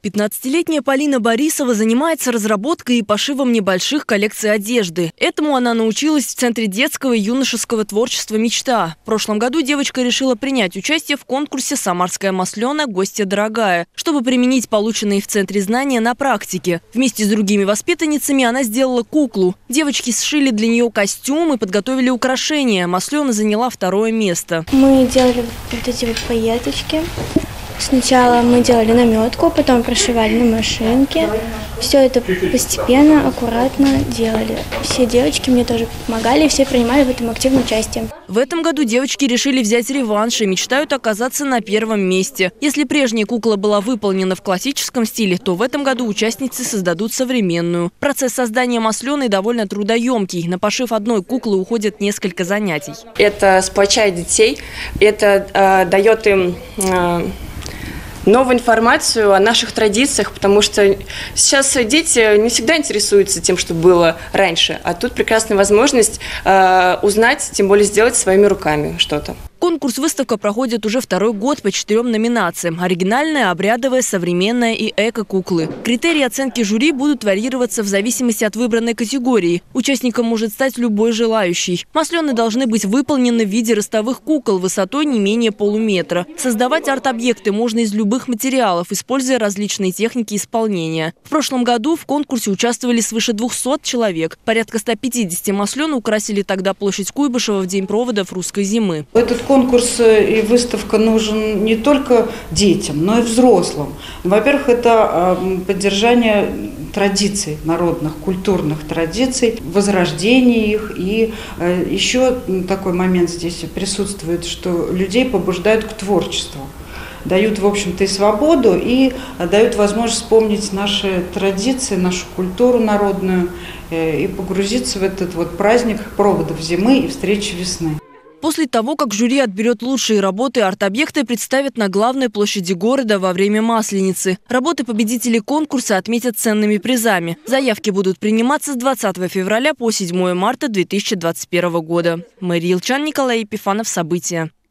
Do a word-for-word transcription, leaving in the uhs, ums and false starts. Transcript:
пятнадцатилетняя Полина Борисова занимается разработкой и пошивом небольших коллекций одежды. Этому она научилась в Центре детского и юношеского творчества «Мечта». В прошлом году девочка решила принять участие в конкурсе «Самарская маслёна. Гостья дорогая», чтобы применить полученные в Центре знания на практике. Вместе с другими воспитанницами она сделала куклу. Девочки сшили для нее костюм и подготовили украшения. Маслёна заняла второе место. Мы делали вот эти вот пайеточки. Сначала мы делали наметку, потом прошивали на машинке. Все это постепенно, аккуратно делали. Все девочки мне тоже помогали, все принимали в этом активное участие. В этом году девочки решили взять реванш и мечтают оказаться на первом месте. Если прежняя кукла была выполнена в классическом стиле, то в этом году участницы создадут современную. Процесс создания маслёны довольно трудоемкий. На пошив одной куклы уходит несколько занятий. Это сплочает детей, это э, дает им... Э, новую информацию о наших традициях, потому что сейчас дети не всегда интересуются тем, что было раньше, а тут прекрасная возможность э, узнать, тем более сделать своими руками что-то. Конкурс-выставка проходит уже второй год по четырем номинациям: оригинальная, обрядовая, современная и эко-куклы. Критерии оценки жюри будут варьироваться в зависимости от выбранной категории. Участником может стать любой желающий. Маслёны должны быть выполнены в виде ростовых кукол высотой не менее полуметра. Создавать арт-объекты можно из любых материалов, используя различные техники исполнения. В прошлом году в конкурсе участвовали свыше двухсот человек. Порядка ста пятидесяти маслён украсили тогда площадь Куйбышева в день проводов русской зимы. Этот конкурс и выставка нужен не только детям, но и взрослым. Во-первых, это поддержание традиций, народных, культурных традиций, возрождение их. И еще такой момент здесь присутствует, что людей побуждают к творчеству. Дают, в общем-то, и свободу, и дают возможность вспомнить наши традиции, нашу культуру народную и погрузиться в этот вот праздник проводов зимы и встречи весны. После того, как жюри отберет лучшие работы, арт-объекты представят на главной площади города во время Масленицы. Работы победителей конкурса отметят ценными призами. Заявки будут приниматься с двадцатого февраля по седьмое марта две тысячи двадцать первого года. Мария Илчан, Николай Епифанов. События.